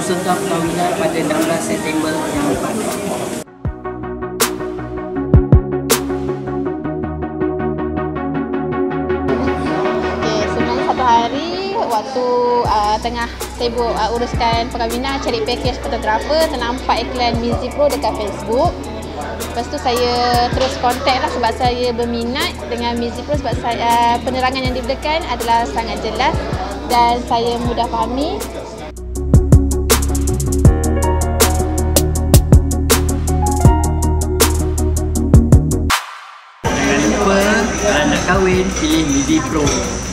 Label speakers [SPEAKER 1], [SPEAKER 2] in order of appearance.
[SPEAKER 1] bersumpah perkahwinan pada 16 September yang depan.
[SPEAKER 2] Hari waktu tengah sibuk uruskan perkahwinan, cari package fotografer, ternampak iklan MiziPro dekat Facebook. Lepas tu saya terus kontak lah sebab saya berminat dengan MiziPro sebab penerangan yang diberikan adalah sangat jelas dan saya mudah fahami.
[SPEAKER 1] Jangan lupa kalau nak kahwin pilih MiziPro.